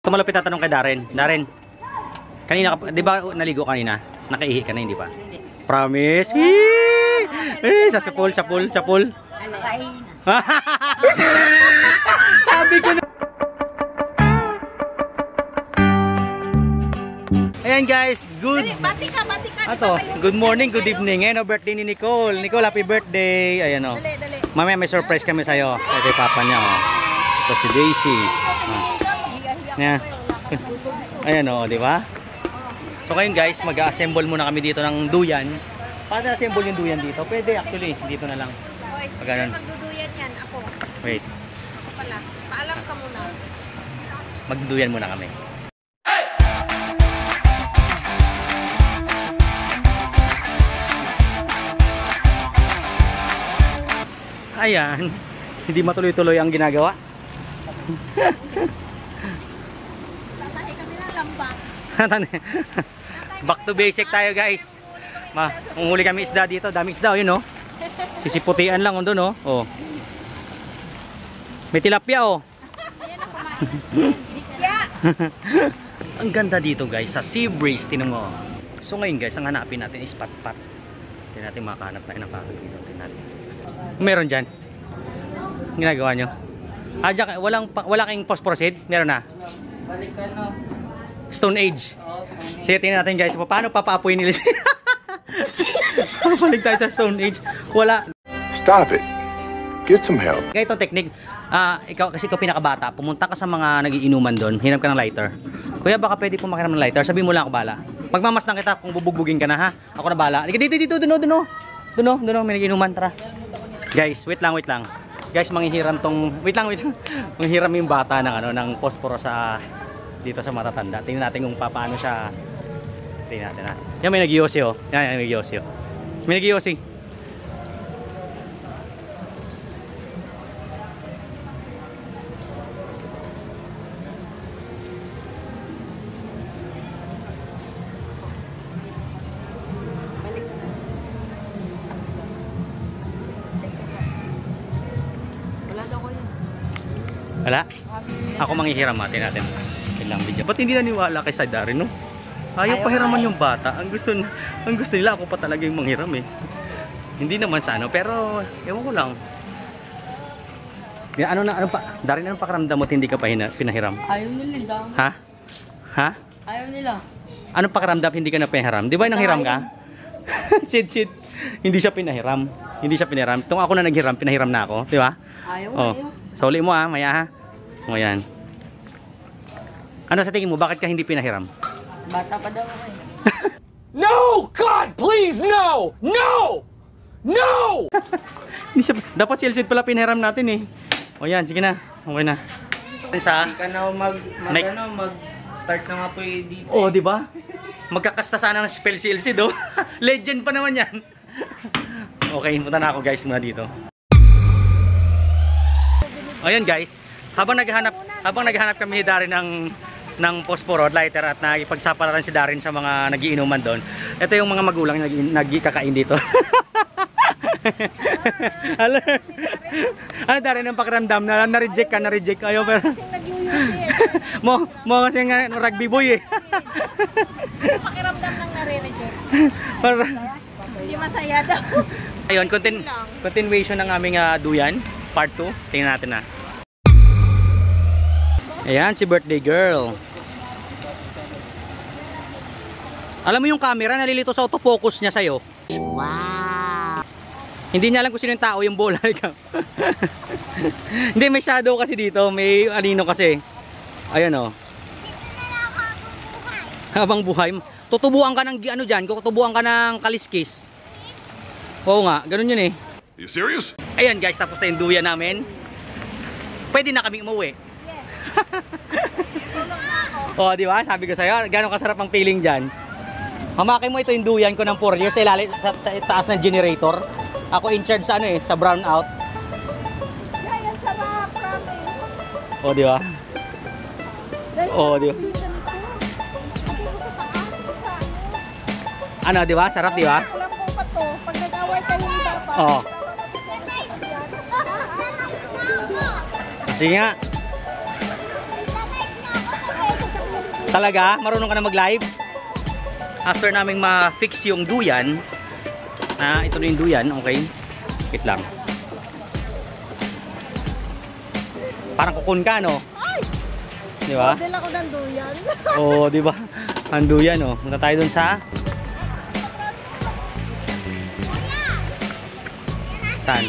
Malapit na tanong kay Darren. Darren, kanina ka, di ba naligo kanina? Nakaihi ka na, hindi pa? Hindi. Promise? Sa pool. Sabi ko na. Ayan guys, Bati ka. good morning, good evening. Ngayon, birthday ni Nicole. Nicole, happy birthday. Ayan o. Dali. Mamaya may surprise kami sa'yo. Kay papa niya o. Ito si Daisy. Ayan. Ayan o, di ba? So ngayon guys, mag-assemble muna kami dito ng duyan. Paano assemble yung duyan dito? Pwede actually, dito na lang. Pag magduduyan yan, ako. Wait. Ako pala. Paalam ka muna. Magduyan muna kami. Ayan, hindi matuloy-tuloy ang ginagawa. Tatahi kami ng lambak. Back to basic tayo guys. Manghuli kami isda dito, dami isda, yun oh. Sisiputian lang doon oh. May tilapia oh. Ang ganda dito guys, sa sea breeze, tinan mo. So ngayon guys, ang hanapin natin is pat-pat. Hindi natin makahanap na inakahan dito. Meron dyan. Ginagawa nyo. Diyan, wala kayong phosphorid? Meron na. Balikan no. Stone Age. Sige, tingnan natin guys. Paano papaapoy nila? Balik tayo sa Stone Age. Wala. Stop it. Get some help. Kaya itong technique, kasi ikaw pinakabata, pumunta ka sa mga nagiinuman doon, hinap ka ng lighter. Kuya, baka pwede po makiram ng lighter. Sabihin mo lang ako bala. Pagmamasdan kita kung bubugbugin ka na ha. Ako na bala. Dito, doon, may nagiinuman, tara. Guys, wait lang. Guys, manghihiram tong manghihiram yung bata ng ng posporo sa dito sa matatanda. Tingnan natin kung paano siya. Tingnan natin. Yan may nag-iossi oh. Yan may nag-iossi oh. May nag-iossi. Wala? Ako manghihiram natin. Ilang video. Ba't hindi naniwala kay Darren, no? Ayaw pahiraman yung bata. Ang gusto nila ako pa talaga yung manghiram eh. Hindi naman sa pero ewan ko lang. Ano pa? Darren, anong pakiramdam mo hindi ka pa pinahiram? Ayaw nila. Ha? Ayaw nila. Anong pakiramdam hindi ka na pinahiram? Di ba nanghiram ka? Sid. Hindi siya pinahiram. Itong ako na naghiram, pinahiram na ako. Di ba? Ayaw. Sauli mo maya ha. O yan. Ano sa tingin mo? Bakit ka hindi pinahiram? Bata pa daw ako eh. No! God, please, no! No! No! Dapat si Elsid pala pinahiram natin eh. O yan, sige na. Okay na. Hindi ka na mag-start na nga po dito. Oh, di ba? Magkakasta sana ng spell si Elsid oh. Legend pa naman yan. Okay, punta na ako guys muna dito. Ayan guys, habang naghahanap kami ni Darren ng posporo lighter at nagipagsapalaran si Darren sa mga nagiinuman doon. Ito yung mga magulang nagkakain dito. Ano Darren, ang pakiramdam na-reject ka, ayaw pero mo kasi nga rugby boy eh. Pakiramdam lang nare-reject. Hindi masaya daw. Ayun, continuation ng aming duyan, part 2. Tingnan natin na. Ayan, si birthday girl. Alam mo yung camera, nalilito sa autofocus niya sa'yo. Wow! Hindi niya alam kung sino yung tao, yung bola. Hindi, may shadow kasi dito. May anino kasi. Ayan o. Habang buhay. Tutubuan ka ng dyan, tutubuan ka ng kaliskis. Oo nga, ganun yun eh. You serious? Ayan guys, tapos na yung duyan namin. Pwede na kami umuwi. Oh, di ba? Sabi ko sa'yo, gano'ng kasarap ang feeling dyan. Hamakin mo ito yung duyan ko ng 4 years sa taas ng generator. Ako in charge sa sa brownout. Yan, sarap, promise. Oh, di ba? Oh, di ba? Ano, di ba? Sarap, di ba? Alam ko pa to, pag nag-away kayo yung dapat. Oh. Sige nga. Talaga? Marunong ka na mag-live? After naming ma-fix yung duyan, ito na yung duyan, okay? Wait lang. Parang kukun ka, no? Di ba? Model ako ng duyan. Oo, di ba? Ang duyan, oh. Punta tayo dun sa... Saan?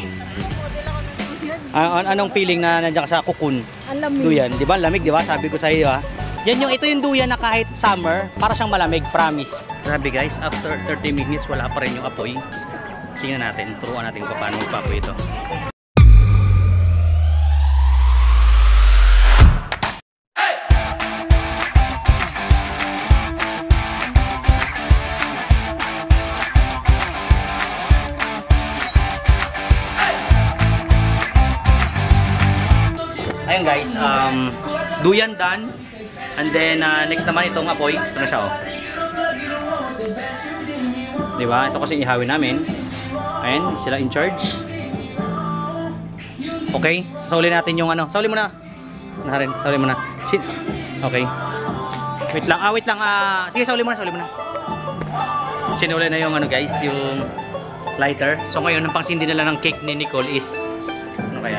Anong feeling na nandiyan ka sa kukun? Ang lamig. Duyan, di ba? Lamig, di ba? Sabi ko sa iyo, ha? Ito yung duyan na kahit summer, para siyang malamig, promise. Grabe guys, after 30 minutes, wala pa rin yung apoy. Tingnan natin, turuan natin kung paano magpapoy ito. Ayun guys, duyan done. And then next naman itong apoy, ito na siya, oh. Diba? Ito kasi ihawin namin. Ayun, sila in charge. Okay, sauli natin yung ano. Sauli mo na. Sauli mo na. Okay. Wait lang. Sige, sauli mo na. Sinuli na yung ano guys, yung lighter. So ngayon, ang pangsindi nila ng cake ni Nicole is ano kaya?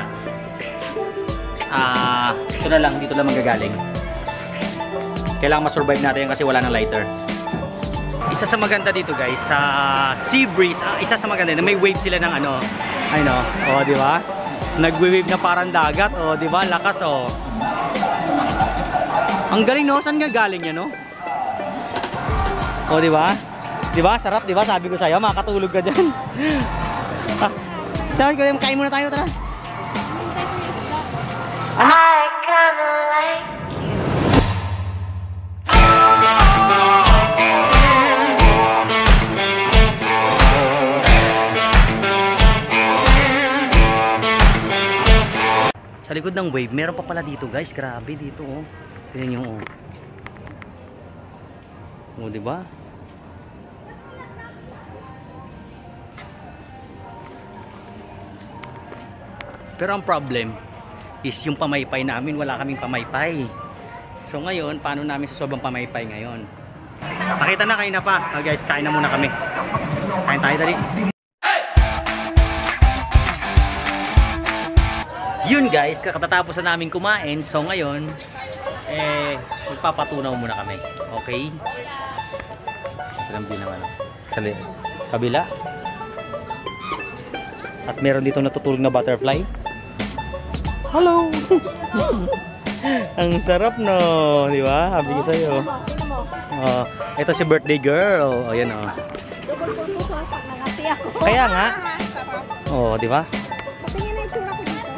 Ito na lang, dito lang manggagaling. Kailangan ma-survive natin yan kasi wala ng lighter. Isa sa maganda dito guys, sa sea breeze, isa sa maganda na may wave sila ng ano, ayun oh, di ba? Nagwe-wave na parang dagat, oh, di ba? Lakas, oh. Ang galing, no? Saan nga galing yan, no? Oh, di ba? Di ba? Sarap, di ba? Sabi ko sa'yo, makakatulog ka dyan. Kain muna tayo, tara. I kinda like Sa likod ng wave, meron pa pala dito guys. Grabe dito, oh. Tingnan nyo, oh. Oh, diba? Pero ang problem is yung pamaypay namin, wala kaming pamaypay. So ngayon, paano namin sobrang pamaypay ngayon? Pakita na, kain na pa. Oh, guys, kain na muna kami. Kain tayo, dali. Yun guys, kakatapos na namin kumain. So ngayon, magpapatunaw muna kami. Okay? Alam din naman. Kabila. At meron dito natutulog na butterfly. Hello! Ang sarap, no? Di ba? Sabi ko sa'yo. Ito si birthday girl. O, yan, o. Double pulpo pag nangati ako. Kaya nga. O, di ba? Tingnan na yung tura ko dito.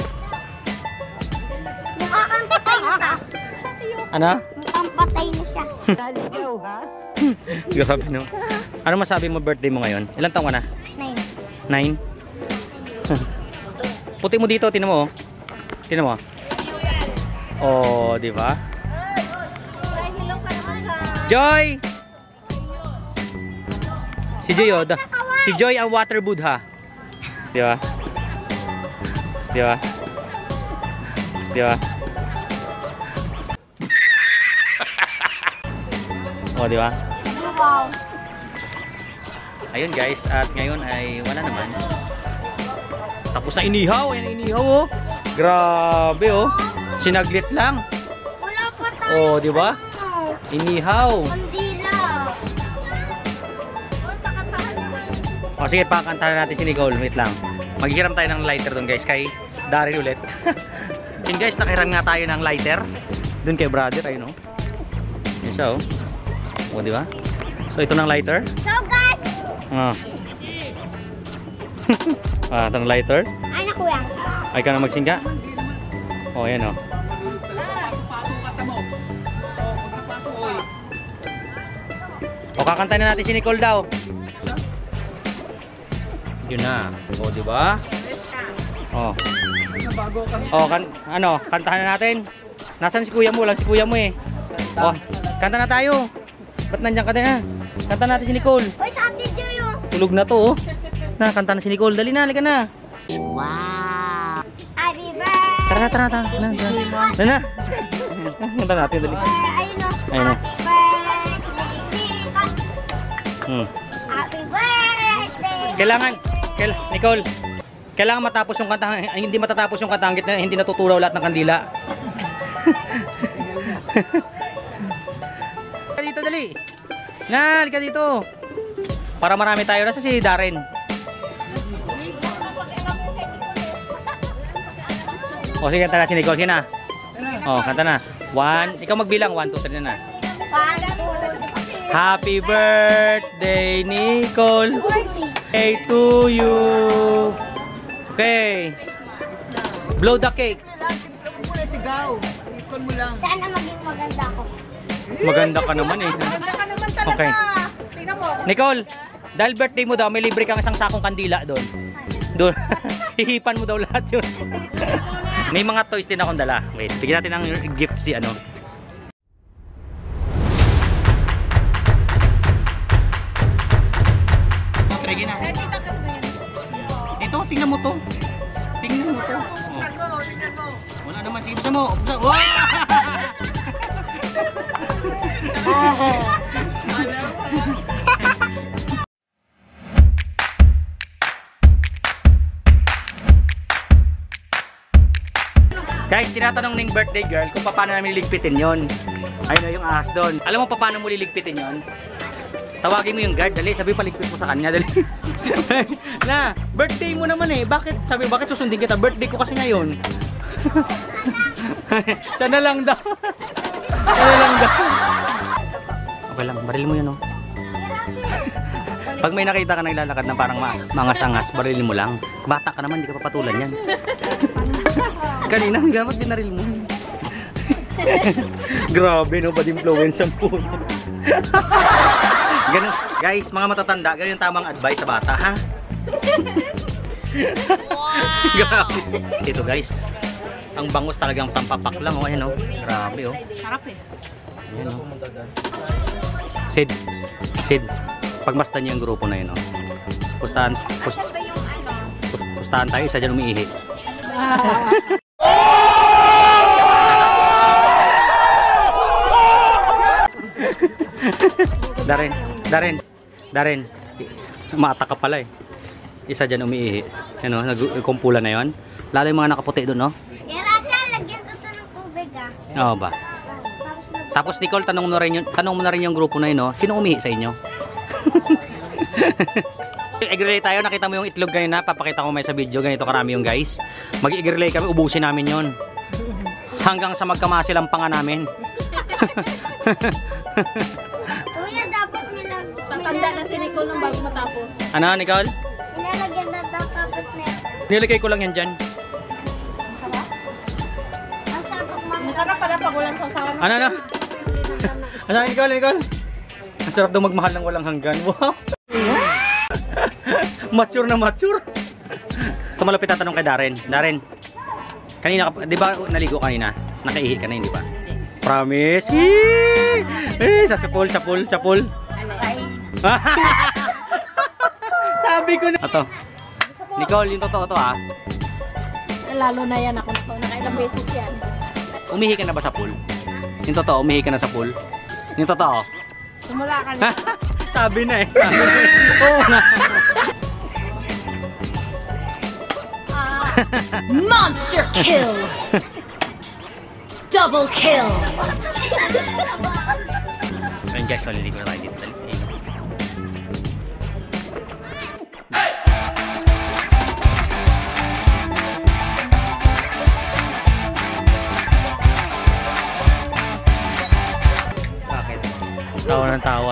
Mukhang patay na siya. Ano? Mukhang patay na siya. Grabe, no? Ano masabi mo birthday mo ngayon? Ilan taong ka na? 9? Puti mo dito, tinan mo, oh. Tinan mo. Oh, di ba? Joy! Si Joy, oh. Si Joy ang water Buddha. Di ba? Di ba? Di ba? Oh, di ba? Wow. Ayun guys, at ngayon ay wala naman. Tapos na inihaw, ayan inihaw, oh. Grabe, oh. Sinaglit lang. Wala pa tayo. Oh, di ba? Inihaw. Kandila. O sige, pakantahan natin si Nicole. Wait lang. Maghihiram tayo ng lighter doon guys, kay Daryl ulit. Yun guys, nakihiram nga tayo ng lighter doon kay brother, ayun, oh. Yun siya, oh. O, di ba? So ito ng lighter. So guys, ito ng lighter. anak ko yan. Ay ka na magsingga. O, ayan, oh. O, kakantahin na natin si Nicole daw. Yun na. O, di ba? O. O, kantahan na natin. Nasaan si kuya mo? Walang si kuya mo, eh. O, kanta na tayo. Ba't nandiyan ka na? Kanta natin si Nicole. Uy, sa atin dyan yun. Tulog na to, oh. Na, kanta na si Nicole. Dali na, halika na. Happy birthday. Tara na. Tara na. Kanta natin, dali. Ayun o. Ayun o. Happy birthday! Nicole, kailangan matapos yung kanta, hindi matatapos yung kanta hanggat na hindi natutulaw lahat ng kandila. Dito, dali. Halika dito. Para marami tayo. Nasa si Darren? O sige, kanta na si Nicole. Sige na. O, kanta na. 1, ikaw magbilang. 1, 2, 3 na. Happy birthday, Nicole. Hey to you. Okay. Blow the cake. Sana maging maganda ako. Maganda ka naman eh. Okay. Nicole, dahil birthday mo daw, may libre kang isang sakong kandila doon. Doon. Hihipan mo daw lahat yun. May mga toys din akong dala. Wait, bigyan natin ng gift si ano. Sige na. Dito, tingnan mo to. Tingnan mo to. Oh. Wala naman, sige buksan mo. Buksan. Wow! Guys, tinatanong ng birthday girl kung paano namin liligpitin yon. Ayun yung ahas doon. Alam mo paano mo liligpitin yon? Tawagin mo yung guard, dali, sabi paligpit mo sa kanya, dali. Na, birthday mo naman eh. Bakit? Sabi, bakit susundin kita? Birthday ko kasi ngayon. Siya na lang daw. Siya na lang daw. Okay lang, baril mo yun oh. Pag may nakita ka naglalakad na parang mangas-angas, barilin mo lang. Bata ka naman, hindi ka papatulan yan. Kanina, gamat binaril mo. Grabe no, bad influence ang puno. Ganun, guys, mga matatanda, ganun yung tamang advice sa bata, ha? Grabe. Ito guys, ang bangus talagang tampapak lang, oh, ayan oh. Grabe oh. Sarap eh. Ayan oh. Sid, pagmastan niyo yung grupo na yun oh. Pustahan tayo, isa dyan umiihi. Darren, mata ka pala eh. Isa dyan umiihi. Ano, nagkumpulan na yon. Lalo yung mga nakaputi doon, no? Rasa, lagyan ko ito ng tubig ah. Oo ba? Tapos Nicole, tanong mo na rin yung grupo na yun, no? Sino umihi sa inyo? Egg-relay tayo, nakita mo yung itlog kanina, papakita ko may sa video, ganito karami yung guys. Mag-egg-relay kami, ubusin namin yon. Hanggang sa magkamasil ang panga namin. Kuya, dapat Tatanda na si Nicole nang bago matapos. Ano, Nicole? Inalagyan na dapat na ito. Nilagay ko lang yan dyan. Ang sarap mga Masarap pala pag walang sausawan. Ano? Ano, Nicole? Ang sarap daw magmahal ng walang hanggan. Wow! Mature na mature. Tumalapit tatanong kay Darren. Darren, kanina ka, di ba naligo kanina? Nakaihi ka na, hindi ba? Promise? Sa pool. Sabi ko na. Ito. Nicole, yung totoo to ah. Lalo na yan ako. Nakailang beses yan. Umihi ka na ba sa pool? Yung totoo, umihi ka na sa pool? Yung totoo? Simula ka na. Sabi na eh. Oo nga. Monster kill! Double kill! Ayun guys, maliligo na tayo dito. Bakit? Tawa ng tawa.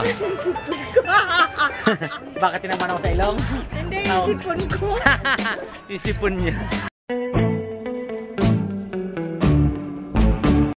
Bakit tinaman ako sa ilong? Hindi, yung sipon ko. Yung sipon niya.